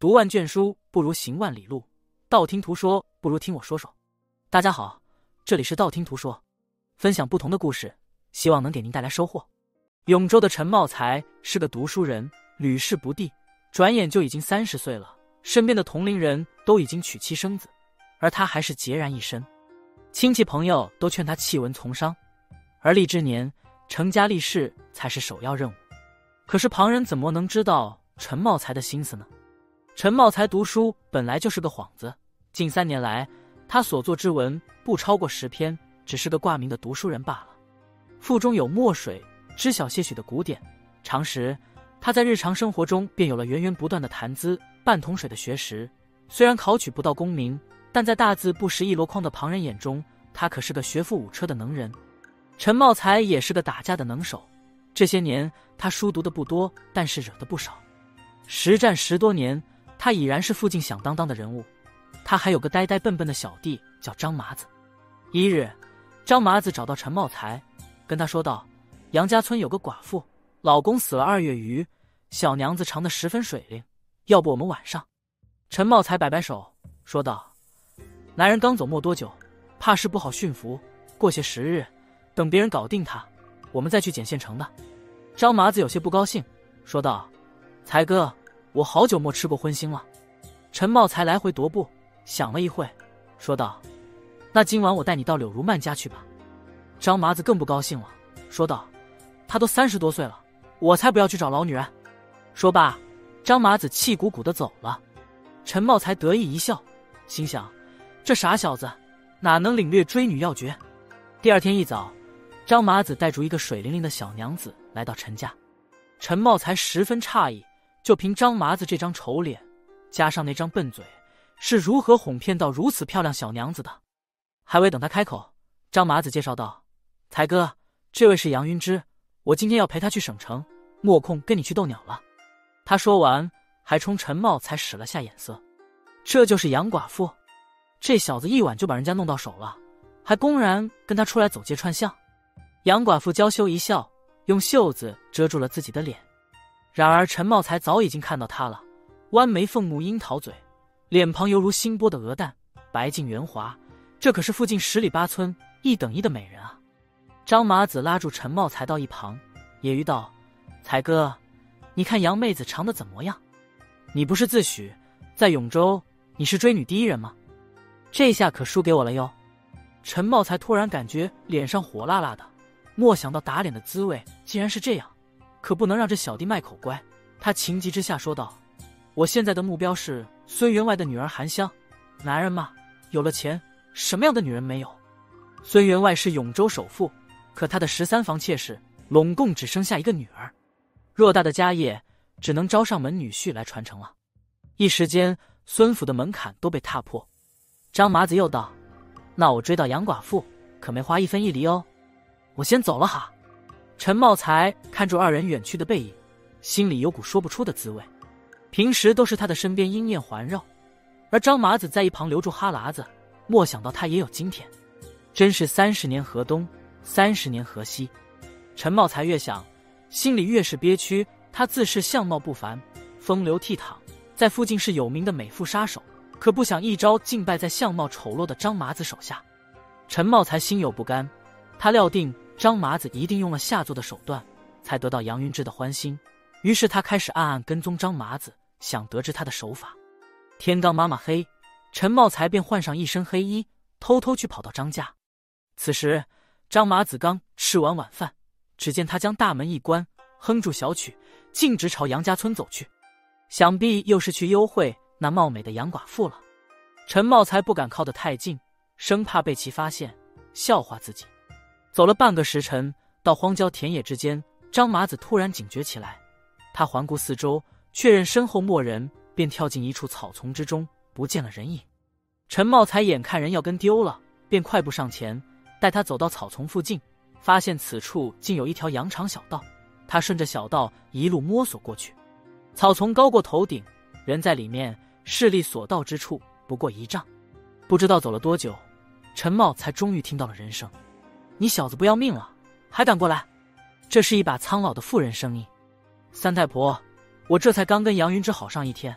读万卷书不如行万里路，道听途说不如听我说说。大家好，这里是道听途说，分享不同的故事，希望能给您带来收获。永州的陈茂才是个读书人，屡试不第，转眼就已经30岁了，身边的同龄人都已经娶妻生子，而他还是孑然一身。亲戚朋友都劝他弃文从商，而立之年成家立室才是首要任务。可是旁人怎么能知道陈茂才的心思呢？陈茂才读书本来就是个幌子，近3年来他所作之文不超过10篇，只是个挂名的读书人罢了。腹中有墨水，知晓些许的古典，常时他在日常生活中便有了源源不断的谈资，半桶水的学识。虽然考取不到功名，但在大字不识一箩筐的旁人眼中，他可是个学富五车的能人。陈茂才也是个打架的能手，这些年他书读的不多，但是惹得不少。实战10多年，他已然是附近响当当的人物。他还有个呆呆笨笨的小弟叫张麻子。一日，张麻子找到陈茂才，跟他说道：杨家村有个寡妇，老公死了2月余，小娘子长得十分水灵，要不我们晚上。陈茂才摆摆手说道：男人刚走没多久，怕是不好驯服，过些时日，等别人搞定他，我们再去捡现成的。张麻子有些不高兴，说道：才哥，我好久没吃过荤腥了。陈茂才来回踱步，想了一会，说道：那今晚我带你到柳如曼家去吧。张麻子更不高兴了，说道：他都30多岁了，我才不要去找老女人。说罢，张麻子气鼓鼓地走了。陈茂才得意一笑，心想这傻小子哪能领略追女要诀。第二天一早，张麻子带着一个水灵灵的小娘子来到陈家。陈茂才十分诧异，就凭张麻子这张丑脸，加上那张笨嘴，是如何哄骗到如此漂亮小娘子的？还未等他开口，张麻子介绍道：才哥，这位是杨云芝，我今天要陪她去省城，没空跟你去斗鸟了。他说完，还冲陈茂才使了下眼色。这就是杨寡妇，这小子一晚就把人家弄到手了，还公然跟他出来走街串巷。杨寡妇娇羞一笑，用袖子遮住了自己的脸。然而陈茂才早已经看到他了，弯眉凤目樱桃嘴，脸庞犹如新剥的鹅蛋，白净圆滑，这可是附近10里8村1等1的美人啊。张麻子拉住陈茂才到一旁，揶揄道：才哥，你看杨妹子长得怎么样？你不是自诩在永州你是追女第一人吗？这下可输给我了哟。陈茂才突然感觉脸上火辣辣的，莫想到打脸的滋味竟然是这样，可不能让这小弟卖口乖。他情急之下说道：我现在的目标是孙员外的女儿韩香，男人嘛，有了钱什么样的女人没有？孙员外是永州首富，可他的13房妾室拢共只生下一个女儿，偌大的家业只能招上门女婿来传承了。一时间孙府的门槛都被踏破。张麻子又道：那我追到杨寡妇可没花1分1厘哦，我先走了哈。陈茂才看住2人远去的背影，心里有股说不出的滋味。平时都是他的身边莺燕环绕，而张麻子在一旁留住哈喇子，莫想到他也有今天。真是30年河东，30年河西。陈茂才越想，心里越是憋屈。他自恃相貌不凡，风流倜傥，在附近是有名的美妇杀手，可不想一朝竟败在相貌丑陋的张麻子手下。陈茂才心有不甘，他料定张麻子一定用了下作的手段，才得到杨云芝的欢心。于是他开始暗暗跟踪张麻子，想得知他的手法。天刚妈妈黑，陈茂才便换上一身黑衣，偷偷去跑到张家。此时张麻子刚吃完晚饭，只见他将大门一关，哼住小曲，径直朝杨家村走去。想必又是去幽会那貌美的杨寡妇了。陈茂才不敢靠得太近，生怕被其发现笑话自己。走了半个时辰，到荒郊田野之间，张麻子突然警觉起来。他环顾四周，确认身后没人，便跳进一处草丛之中，不见了人影。陈茂才眼看人要跟丢了，便快步上前，带他走到草丛附近，发现此处竟有一条羊肠小道。他顺着小道一路摸索过去。草丛高过头顶，人在里面视力所到之处不过1丈。不知道走了多久，陈茂才终于听到了人声：你小子不要命了，还敢过来？这是一把苍老的妇人声音。三太婆，我这才刚跟杨云芝好上1天，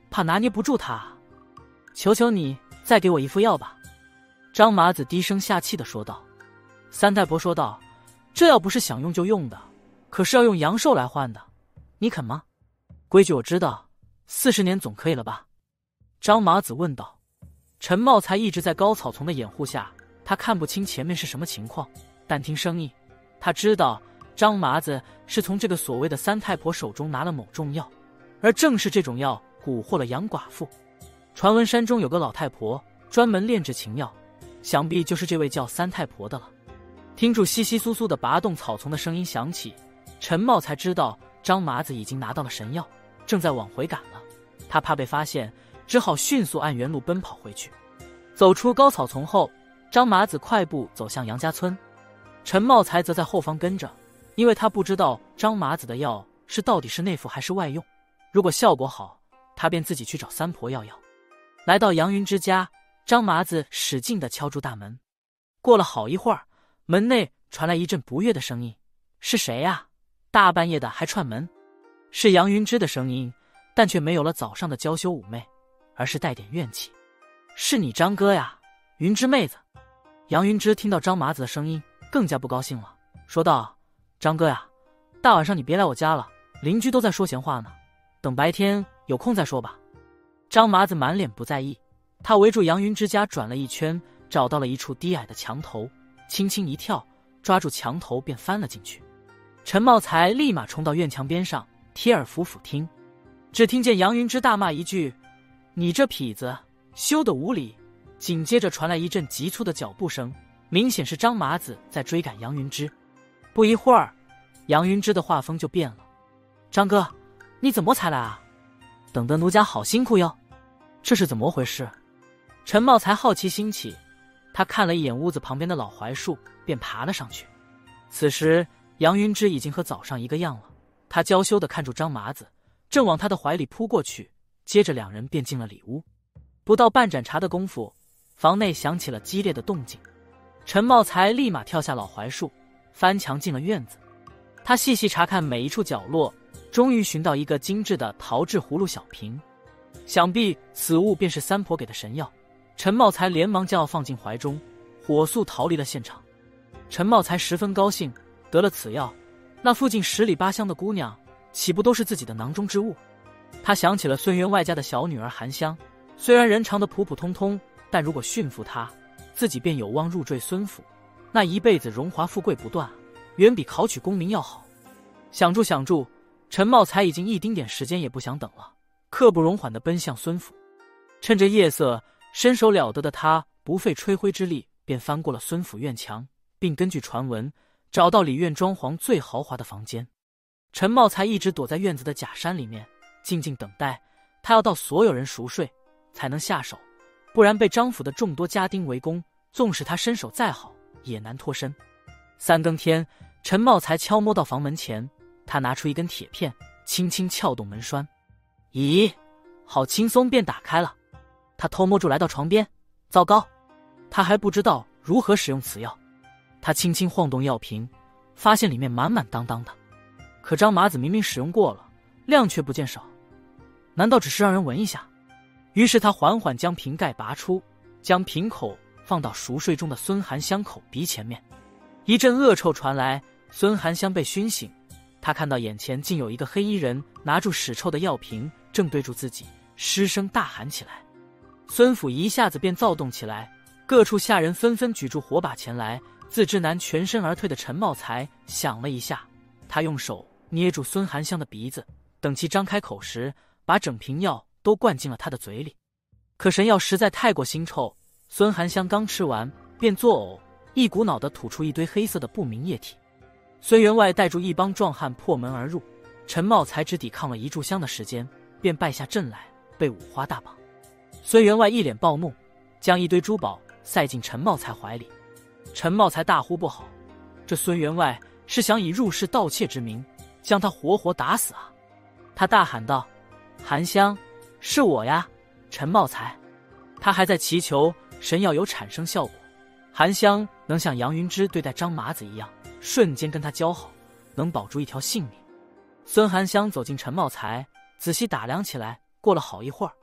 怕拿捏不住他啊。求求你再给我一副药吧。张麻子低声下气地说道。三太婆说道：这药不是想用就用的，可是要用阳寿来换的，你肯吗？规矩我知道，40年总可以了吧？张麻子问道。陈茂才一直在高草丛的掩护下，他看不清前面是什么情况，但听声音，他知道张麻子是从这个所谓的三太婆手中拿了某种药，而正是这种药蛊惑了杨寡妇。传闻山中有个老太婆专门炼制情药，想必就是这位叫三太婆的了。听住窸窸窣窣的拔动草丛的声音响起，陈茂才知道张麻子已经拿到了神药，正在往回赶了。他怕被发现，只好迅速按原路奔跑回去。走出高草丛后，张麻子快步走向杨家村，陈茂才则在后方跟着，因为他不知道张麻子的药到底是内服还是外用，如果效果好，他便自己去找三婆要药。来到杨云之家，张麻子使劲地敲住大门。过了好一会儿，门内传来一阵不悦的声音：是谁呀？大半夜的还串门？是杨云之的声音，但却没有了早上的娇羞妩媚，而是带点怨气。是你张哥呀，云之妹子。杨云之听到张麻子的声音更加不高兴了，说道：张哥呀，大晚上你别来我家了，邻居都在说闲话呢，等白天有空再说吧。张麻子满脸不在意，他围住杨云之家转了一圈，找到了一处低矮的墙头，轻轻一跳，抓住墙头便翻了进去。陈茂才立马冲到院墙边上，贴耳俯俯听，只听见杨云之大骂一句：你这痞子，羞得无礼。紧接着传来一阵急促的脚步声，明显是张麻子在追赶杨云之。不一会儿，杨云之的画风就变了：张哥，你怎么才来啊？等得奴家好辛苦哟。这是怎么回事？陈茂才好奇心起，他看了一眼屋子旁边的老槐树，便爬了上去。此时杨云之已经和早上一个样了，他娇羞地看住张麻子，正往他的怀里扑过去，接着两人便进了里屋。不到半盏茶的功夫，房内响起了激烈的动静。陈茂才立马跳下老槐树，翻墙进了院子。他细细查看每一处角落，终于寻到一个精致的陶制葫芦小瓶，想必此物便是三婆给的神药。陈茂才连忙将药放进怀中，火速逃离了现场。陈茂才十分高兴，得了此药，那附近10里8乡的姑娘岂不都是自己的囊中之物？他想起了孙员外家的小女儿韩香，虽然人长得普普通通，但如果驯服她，自己便有望入赘孙府，那一辈子荣华富贵不断，远比考取功名要好。想住，陈茂才已经一丁点时间也不想等了，刻不容缓地奔向孙府。趁着夜色，身手了得的他不费吹灰之力便翻过了孙府院墙，并根据传闻找到里院装潢最豪华的房间。陈茂才一直躲在院子的假山里面，静静等待，他要到所有人熟睡才能下手，不然被张府的众多家丁围攻，纵使他身手再好也难脱身。3更天，陈茂才悄摸到房门前，他拿出一根铁片，轻轻撬动门栓。咦，好轻松便打开了。他偷摸住来到床边，糟糕，他还不知道如何使用此药。他轻轻晃动药瓶，发现里面满满当当的，可张麻子明明使用过了，量却不见少，难道只是让人闻一下？于是他缓缓将瓶盖拔出，将瓶口放到熟睡中的孙含香口鼻前面。一阵恶臭传来，孙含香被熏醒，他看到眼前竟有一个黑衣人拿住屎臭的药瓶，正对住自己，失声大喊起来。孙府一下子便躁动起来，各处下人纷纷举住火把前来。自知难全身而退的陈茂才想了一下，他用手捏住孙含香的鼻子，等其张开口时，把整瓶药都灌进了他的嘴里。可神药实在太过腥臭，孙含香刚吃完便作呕，一股脑地吐出一堆黑色的不明液体。孙员外带住一帮壮汉破门而入，陈茂才只抵抗了1炷香的时间，便败下阵来，被五花大绑。孙员外一脸暴怒，将一堆珠宝塞进陈茂才怀里。陈茂才大呼不好，这孙员外是想以入室盗窃之名将他活活打死啊！他大喊道：含香，是我呀，陈茂才。他还在祈求神药有产生效果，含香能像杨云之对待张麻子一样，瞬间跟他交好，能保住一条性命。孙含香走进陈茂才，仔细打量起来，过了好一会儿，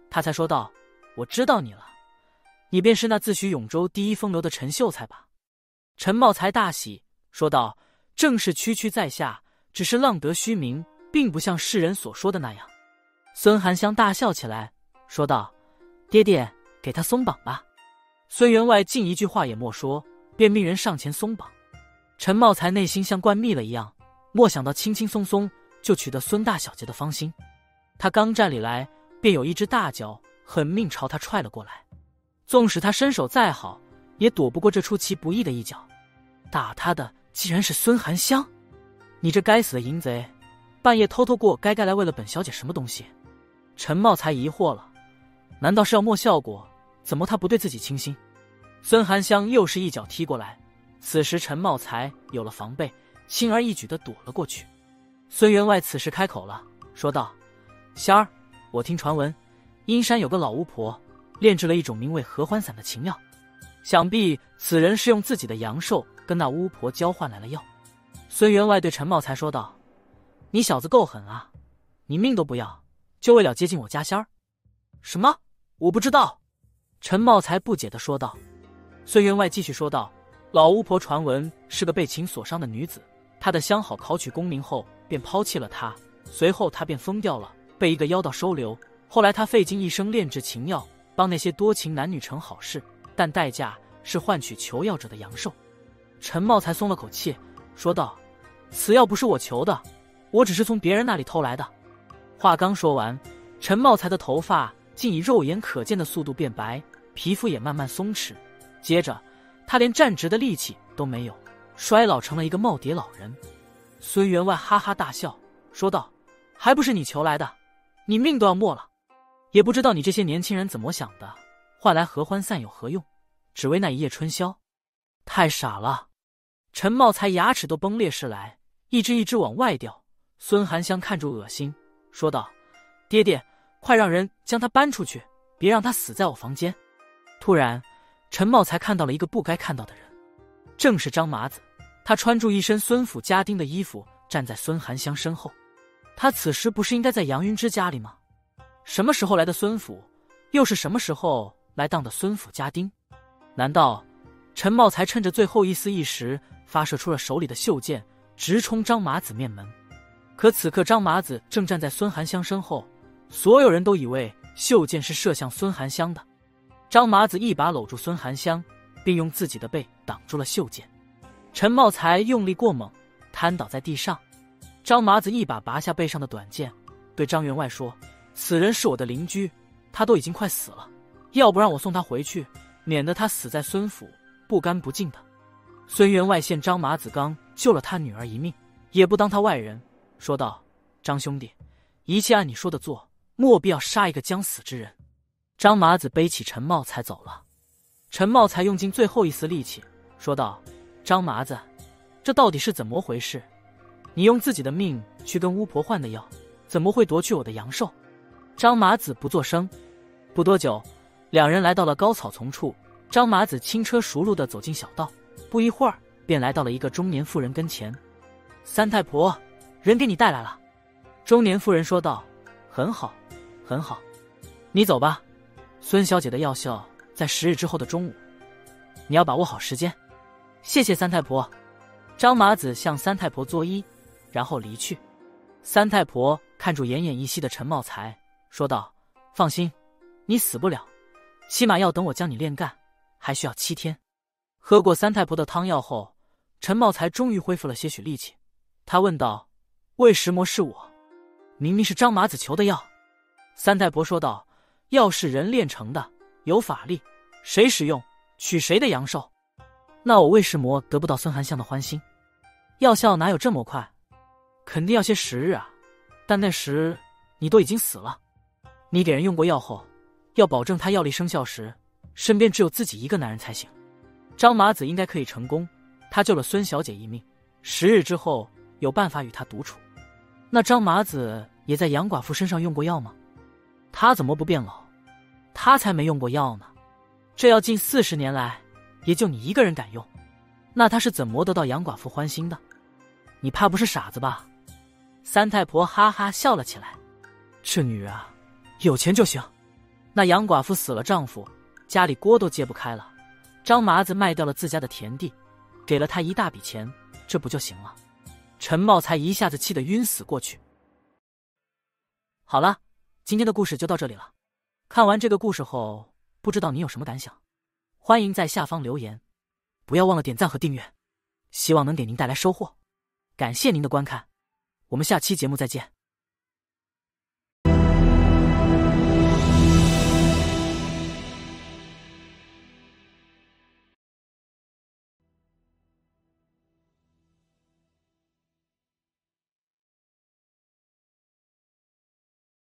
他才说道：“我知道你了，你便是那自诩永州第一风流的陈秀才吧？”陈茂才大喜，说道：“正是区区在下，只是浪得虚名，并不像世人所说的那样。”孙含香大笑起来，说道：“爹爹，给他松绑吧。”孙员外竟一句话也莫说，便命人上前松绑。陈茂才内心像灌蜜了一样，莫想到轻轻松松就取得孙大小姐的芳心。他刚站立来，便有一只大脚狠命朝他踹了过来。纵使他身手再好，也躲不过这出其不意的一脚。打他的竟然是孙含香！你这该死的淫贼，半夜偷偷过该来为了本小姐什么东西？陈茂才疑惑了，难道是要磨效果？怎么他不对自己倾心？孙含香又是一脚踢过来，此时陈茂才有了防备，轻而易举地躲了过去。孙员外此时开口了，说道：“仙儿，我听传闻，阴山有个老巫婆，炼制了一种名为合欢散的情药，想必此人是用自己的阳寿跟那巫婆交换来了药。”孙员外对陈茂才说道：“你小子够狠啊，你命都不要，就为了接近我家仙儿？”“什么？我不知道。”陈茂才不解地说道。孙员外继续说道：“老巫婆传闻是个被情所伤的女子，她的相好考取功名后便抛弃了她，随后她便疯掉了，被一个妖道收留。后来她费尽一生炼制情药，帮那些多情男女成好事，但代价是换取求药者的阳寿。”陈茂才松了口气，说道：“此药不是我求的，我只是从别人那里偷来的。”话刚说完，陈茂才的头发竟以肉眼可见的速度变白，皮肤也慢慢松弛，接着他连站直的力气都没有，衰老成了一个耄耋老人。孙员外哈哈大笑，说道：“还不是你求来的，你命都要没了！也不知道你这些年轻人怎么想的，换来合欢散有何用？只为那一夜春宵？太傻了！”陈茂才牙齿都崩裂似来，一只一只往外掉。孙含香看住恶心，说道：“爹爹，快让人将他搬出去，别让他死在我房间。”突然陈茂才看到了一个不该看到的人，正是张麻子。他穿着一身孙府家丁的衣服，站在孙含香身后。他此时不是应该在杨云之家里吗？什么时候来的孙府，又是什么时候来当的孙府家丁？难道陈茂才趁着最后一丝一时，发射出了手里的袖剑，直冲张麻子面门？可此刻张麻子正站在孙含香身后，所有人都以为袖剑是射向孙含香的。张麻子一把搂住孙含香，并用自己的背挡住了袖剑。陈茂才用力过猛，瘫倒在地上。张麻子一把拔下背上的短剑，对张员外说：“此人是我的邻居，他都已经快死了，要不让我送他回去，免得他死在孙府，不干不净的。”孙员外见张麻子刚救了他女儿一命，也不当他外人，说道：“张兄弟，一切按你说的做，莫必要杀一个将死之人。”张麻子背起陈茂才走了。陈茂才用尽最后一丝力气，说道：“张麻子，这到底是怎么回事？你用自己的命去跟巫婆换的药，怎么会夺去我的阳寿？”张麻子不作声。不多久，两人来到了高草丛处。张麻子轻车熟路地走进小道，不一会儿便来到了一个中年妇人跟前。“三太婆，人给你带来了。”中年妇人说道：“很好，很好，你走吧。孙小姐的药效在10日之后的中午，你要把握好时间。”“谢谢三太婆。”张麻子向三太婆作揖，然后离去。三太婆看住奄奄一息的陈茂才，说道：“放心，你死不了，起码要等我将你炼干，还需要7天。”喝过三太婆的汤药后，陈茂才终于恢复了些许力气。他问道：“为什么是我？明明是张麻子求的药。”三太婆说道：“药是人炼成的，有法力，谁使用，取谁的阳寿。那我为什么得不到孙含香的欢心？药效哪有这么快？肯定要些时日啊！但那时你都已经死了。你给人用过药后，要保证他药力生效时，身边只有自己一个男人才行。张麻子应该可以成功，他救了孙小姐一命，10日之后有办法与他独处。那张麻子也在杨寡妇身上用过药吗？他怎么不变老？他才没用过药呢。这药近40年来，也就你一个人敢用，那他是怎么得到杨寡妇欢心的？你怕不是傻子吧？”三太婆哈哈笑了起来：“这女啊，有钱就行。 那杨寡妇死了丈夫，家里锅都揭不开了。张麻子卖掉了自家的田地，给了他一大笔钱，这不就行了？陈茂才一下子气得晕死过去。好了，今天的故事就到这里了。看完这个故事后，不知道你有什么感想？欢迎在下方留言，不要忘了点赞和订阅，希望能给您带来收获。感谢您的观看，我们下期节目再见。